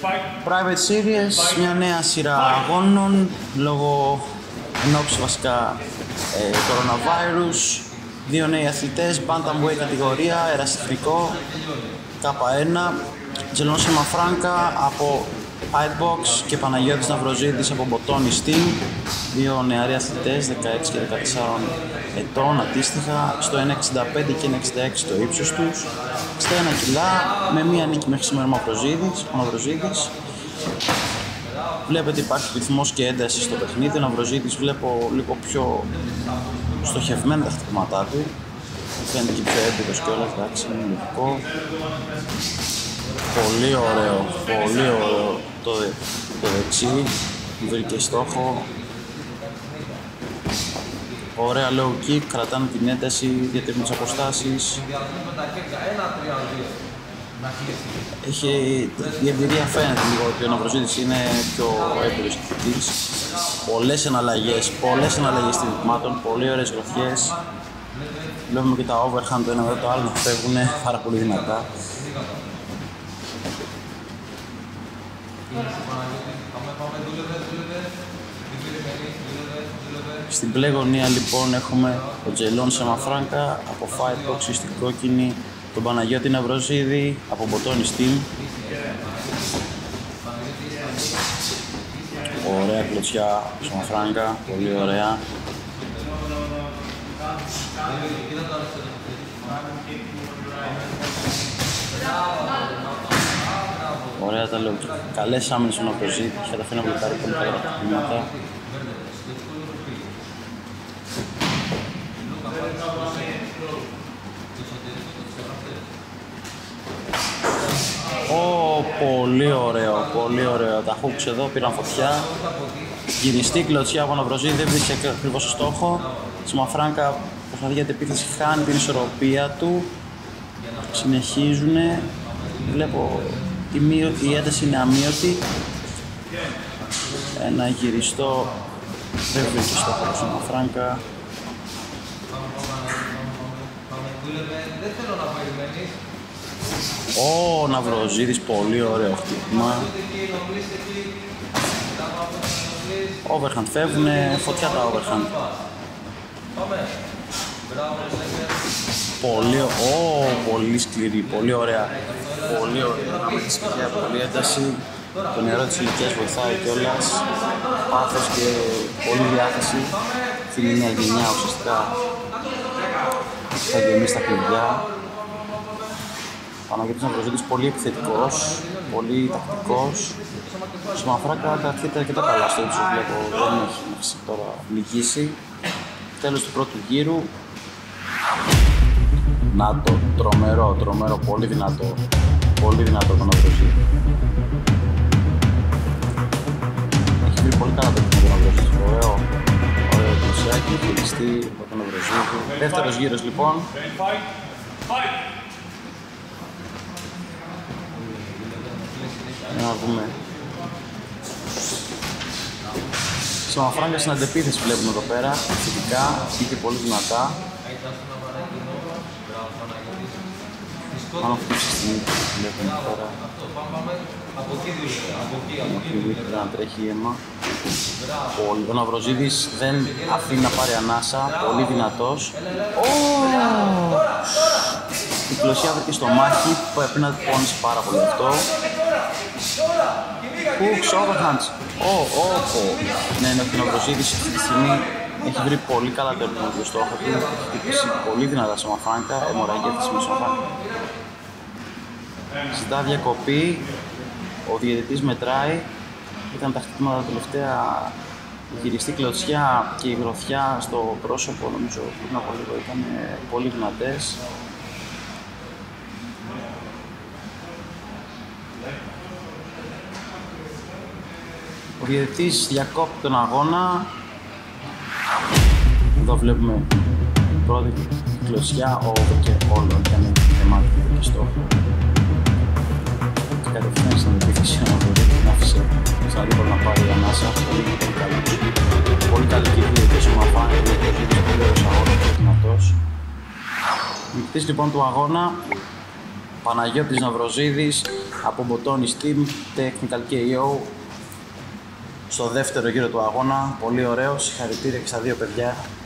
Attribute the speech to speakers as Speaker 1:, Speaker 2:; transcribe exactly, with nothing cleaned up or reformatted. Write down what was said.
Speaker 1: Private Series, μια νέα σειρά αγώνων λόγω ενόψει βασικά ε, coronavirus. Δύο νέοι αθλητές, Bantamweight κατηγορία, ερασιτεχνικό, K ένα, Τζελόν Σεμαφράνκα από Fightbox και Παναγιώτης Ναυροζίδης από Μποτόνι Steam. Δύο νεαροί αθλητές, δεκαέξι και δεκατέσσερα ετών αντίστοιχα, στο ένα εξήντα πέντε και ένα εξήντα έξι το ύψος τους, εξήντα ένα κιλά, με μία νίκη μέχρι σήμερα ο Ναυροζίδης. Βλέπετε υπάρχει ρυθμός και ένταση στο παιχνίδι. Ο Ναυροζίδης βλέπω λίγο πιο στοχευμένα τα χτυπήματά του. Φαίνεται και πιο έντονος κιόλας, εντάξει, είναι λογικό. Πολύ ωραίο, πολύ ωραίο το, το δεξί, βρήκε στόχο. Ωραία low kick, κρατάνε την ένταση, διατηρούν τις αποστάσεις. Έχει, η εμπειρία φαίνεται λίγο ότι ο Ναυροζίδης είναι πιο έμπειρος κυκλής. Πολλές εναλλαγές, πολλές εναλλαγές στοιχημάτων, πολύ ωραίες γροθιές. Βλέπουμε και τα overhand το ένα μετά το άλλο να φεύγουν πάρα πολύ δυνατά. Στην μπλε γωνία λοιπόν έχουμε τον Τζελόν Σεμαφράνκα από Fightbox στην κόκκινη, τον Παναγιώτη Ναυροζίδη από Μποτόνι Steam. Ωραία κλωτσιά Σεμαφράνκα, πολύ ωραία. Ωραία τα λέω. Καλές άμυνες ο Ναυροζίδης, καταφέρει να μπλοκάρει πολύ καλά τα χτυπήματα. Ω, πολύ ωραίο, πολύ ωραίο. Τα hooks εδώ πήραν φωτιά. Γυριστή κλωτσιά από Ναυροζίδη, δεν βρίσκεται ακριβώς στο στόχο. Σεμαφράνκα προσπαθεί για την επίθεση, χάνει την ισορροπία του. Συνεχίζουνε. Βλέπω η, μείω... η ένταση είναι αμείωτη. Ένα γυριστό δεν βρήκε στόχο του Σεμαφράνκα. Ω, Ναυροζίδης, πολύ ωραίο χτύπημα. Overhand φεύγουνε, φωτιά τα overhand. Πολύ, ω, πολύ σκληρή, πολύ ωραία. Πολύ ωραία, με τη σπουδαία, πολύ ένταση. Το νερό της ηλικίας βοηθάει κιόλας. Πάθος και πολύ διάθεση. Αυτή είναι μια γενιά ουσιαστικά. Θα γεμίσει τα κλειδιά. Παναγιώτης Ναυροζίδης πολύ επιθετικός, πολύ τακτικός. Ο Σεμαφράνκα κρατιέται αρκετά καλά στο ύψος, βλέπω, δεν έχει μέχρι τώρα λυγίσει. Τέλος του πρώτου γύρου. Να το, τρομερό, τρομερό, πολύ δυνατό. Πολύ δυνατό τον Ναυροζίδη. Έχει βρει πολύ καλά το παιχνίδι ο Ναυροζίδης, ωραίο. Ωραίο κλεισιάκι, χειριστή από τον Ναυροζίδη. Δεύτερος γύρος λοιπόν. Να δούμε. Σεμαφράνκα στην αντεπίθεση βλέπουμε εδώ πέρα. Θετικά, πήγε πολύ δυνατά. Πάνω από τη στιγμή βλέπουμε εδώ πέρα. Πρέπει να τρέχει αίμα. Ο Ναυροζίδης δεν αφήνει να πάρει ανάσα. Πολύ δυνατός. Η κλωσιά βρήκε στο μάχη που έπρεπε να πόνισε πάρα πολύ αυτό. Hooks, overhands. Ω, ω, ω. Ναι, ναι, ο Ναυροζίδης αυτή τη στιγμή έχει βρει πολύ καλά το ερθινό στόχο του. Έχει χτυπήσει πολύ δυνατά Σεμαφράνκα, αιμορραγία αυτή με Σεμαφράνκα. Ζητά διακοπή, ο διαιτητής μετράει. Ήταν τα χτυπήματα τελευταία, η γυριστή κλωτσιά και η γροθιά στο πρόσωπο, νομίζω πριν από λίγο ήταν πολύ δυνατές. Ο διαιτητής διακόπτει τον αγώνα. Εδώ βλέπουμε πρώτη κλωτσιά, over και όλο ήταν γεμάτη και στόχο. Και κατευθείαν στην επίθεση ο Ναυροζίδης την άφησε σαν αντίπολο να πάρει ανάσα. Πολύ πολύ καλή. Πολύ καλή κυρία και Σεμαφράνκα, ο Ναυροζίδης πολύ ωραίος αγώνας, δυνατός. Νικητής λοιπόν του αγώνα, Παναγιώτης Ναυροζίδης από Botonis Team, Technical κέι ο, στο δεύτερο γύρο του αγώνα. Πολύ ωραίο, συγχαρητήρια και στα δύο παιδιά.